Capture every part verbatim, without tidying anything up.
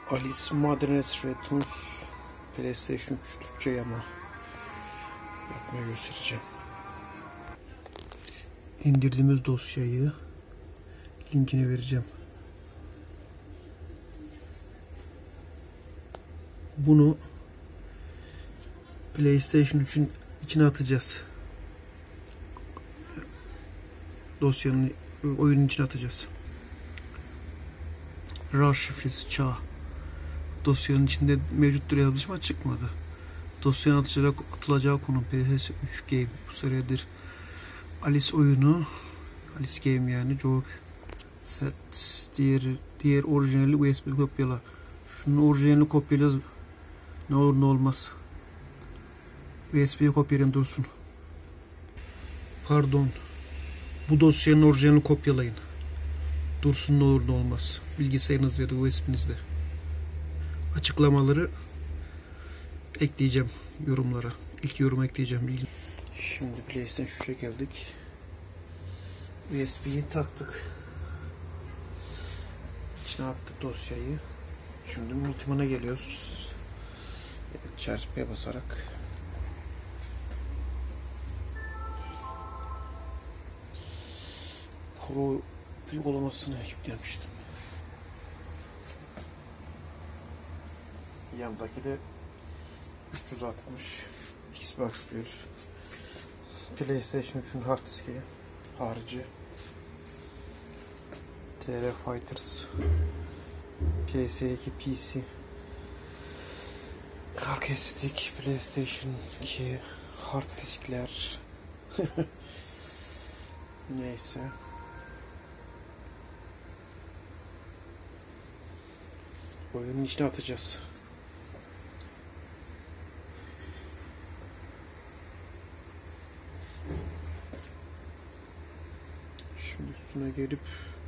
Alice Madness Returns PlayStation üç Türkçe yama yapmayı göstereceğim. İndirdiğimiz dosyayı linkini vereceğim. Bunu PlayStation üçün içine atacağız. Dosyanın, oyunun içine atacağız. RAR şifresi çağ. Dosyanın içinde mevcuttur yazmış ama çıkmadı. Dosyanın atılacağı, atılacağı konu P S üç Game. Bu seridir. Alice oyunu. Alice Game yani. Joke. Set. Diğer, diğer orijinali U S B kopyala. Şunun orijinalini kopyala. Ne olur ne olmaz. U S B'ye kopyalayın dursun. Pardon. Bu dosyanın orijinalini kopyalayın. Dursun ne olur ne olmaz. Bilgisayarınızda ya da U S B'nizde. Açıklamaları ekleyeceğim yorumlara. İlk yorum ekleyeceğim. Bilgi. Şimdi PlayStation üçe geldik. U S B'yi taktık. İçine attık dosyayı. Şimdi multimana geliyoruz. Evet, çarpıya basarak Pro uygulamasını yüklemiştim. Yandaki de üç yüz altmış Xbox bir PlayStation üçün hard diski harici T R Fighters P S iki P C arka stick PlayStation iki hard diskler neyse oyunun içine atacağız. Şimdi üstüne gelip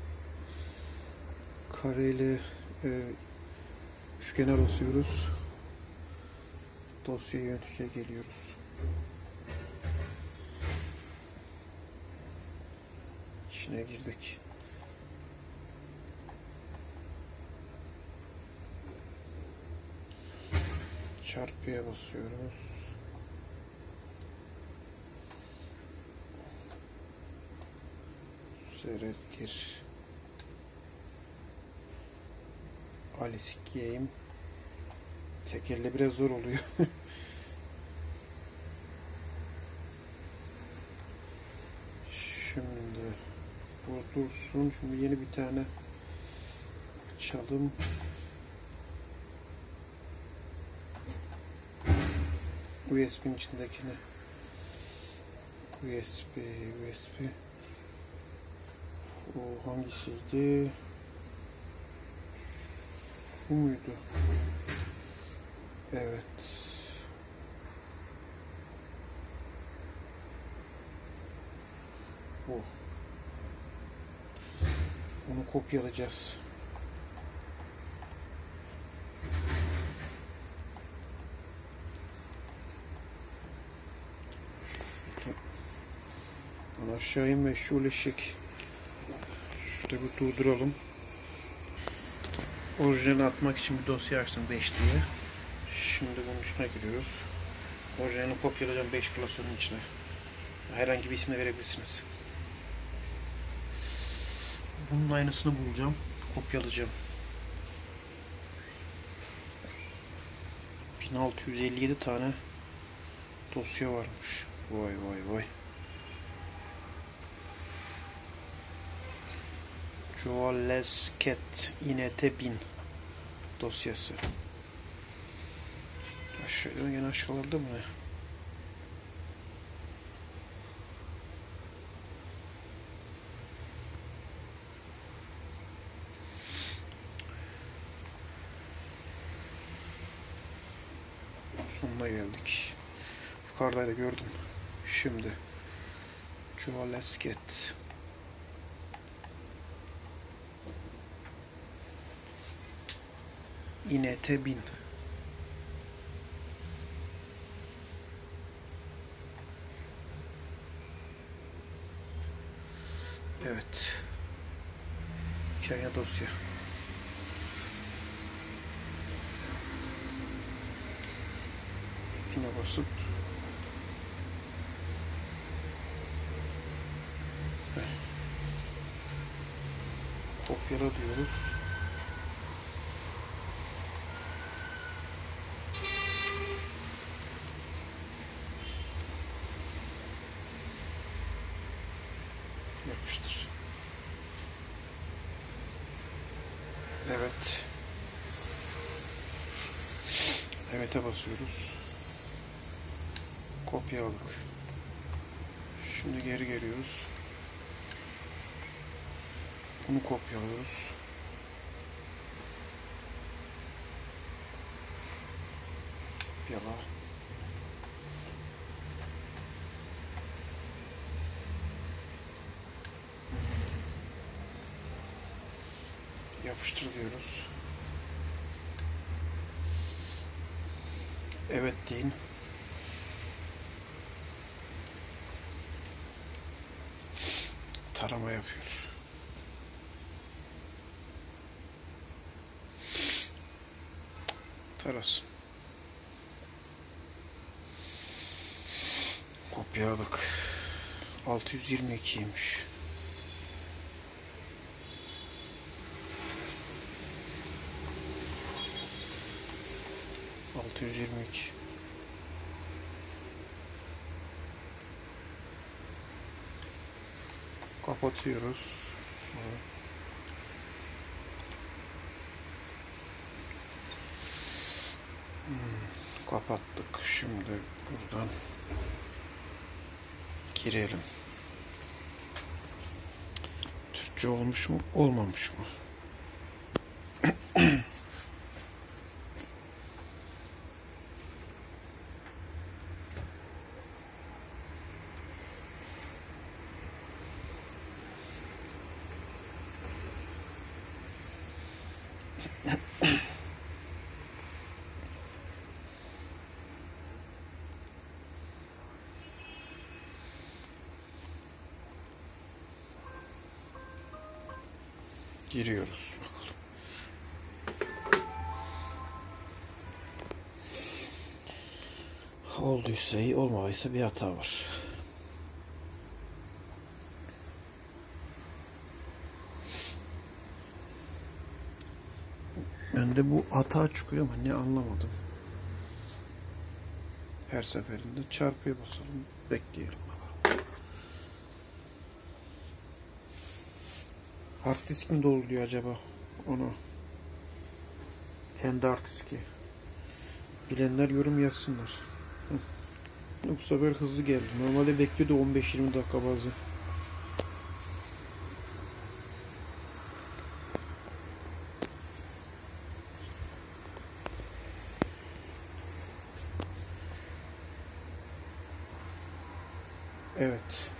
kareyle e, üçgene basıyoruz. Dosya yöneticiye geliyoruz. İçine girdik. Çarpıya basıyoruz. Seyrettir. Alice Game. Tek elle biraz zor oluyor. Şimdi bu dursun. Şimdi yeni bir tane açalım. U S B'nin içindekini. U S B, U S B. O hangisiydi? Bu muydu? Evet. Bu. Onu kopyalayacağız. Şuradan aşağı inme şu ışık. Şurada bir durduralım. Orijinali atmak için bir dosya açtım beş diye. Şimdi bunun içine giriyoruz. Orijinalini kopyalayacağım beş klasörün içine. Herhangi bir isimle verebilirsiniz. Bunun aynısını bulacağım. Kopyalayacağım. bin altı yüz elli yedi tane dosya varmış. Vay vay vay. Joalesket inet bin dosyası. Aşağıda gene aşağılarda mı ne? Sonuna geldik. Yukarıda gördüm. Şimdi Joalesket inet bin. Evet. Hikaye dosya. basıp kopyala diyoruz. Yapıştır. Evet. Evet'e basıyoruz. Kopyaladık. Şimdi geri geliyoruz. Bunu kopyalıyoruz. Kopyala. Yapıştır diyoruz. Evet deyin. Tarama yapıyor. Tarasın. Kopyaladık. altı yüz yirmi ikiymiş. altı yüz yirmi iki. Kapatıyoruz. Hmm, kapattık. Şimdi buradan girelim. Türkçe olmuş mu, olmamış mı? Giriyoruz bakalım. Olduysa iyi, olmadıysa bir hata var. Ben de bu hata çıkıyor ama ne anlamadım. Her seferinde çarpıya basalım, bekleyelim bakalım. Hard disk mi dolduruyor acaba onu? Kendi hard diski. Bilenler yorum yazsınlar. Bu sefer hızlı geldi. Normalde bekliyordu on beş yirmi dakika bazı. Evet.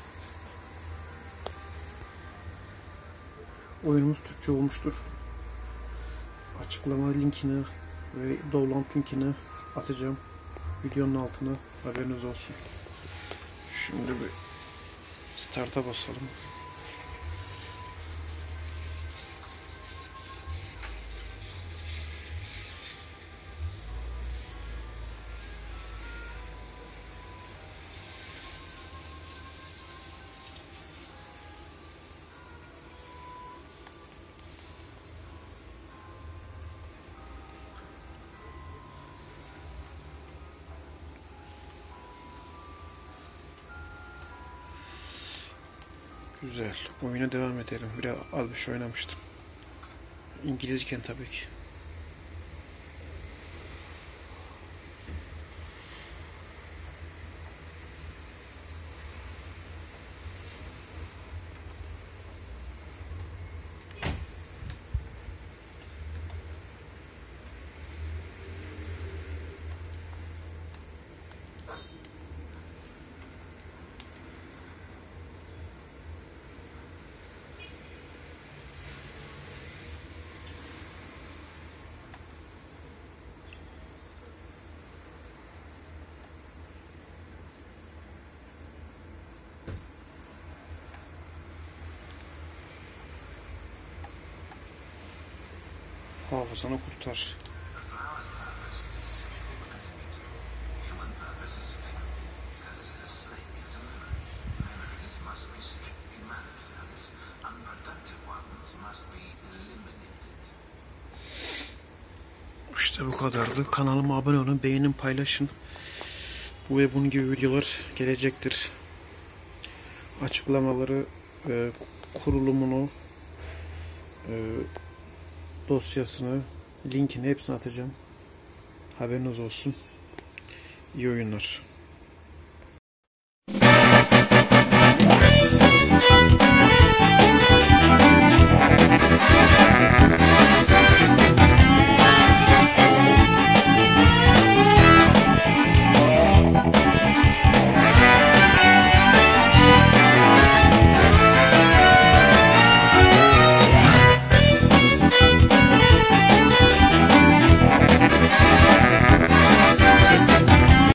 Oyunumuz Türkçe olmuştur. Açıklama linkini ve download linkini atacağım videonun altına, haberiniz olsun. Şimdi bir start'a basalım. Güzel. Oyuna devam edelim. Biraz az bir şey oynamıştım. İngilizken tabii ki. Hafızanı kurtar. İşte bu kadardı. Kanalıma abone olun, beğenin, paylaşın. Bu ve bunun gibi videolar gelecektir. Açıklamaları, e, kurulumunu, e, dosyasını, linkini hepsini atacağım. Haberiniz olsun. İyi oyunlar.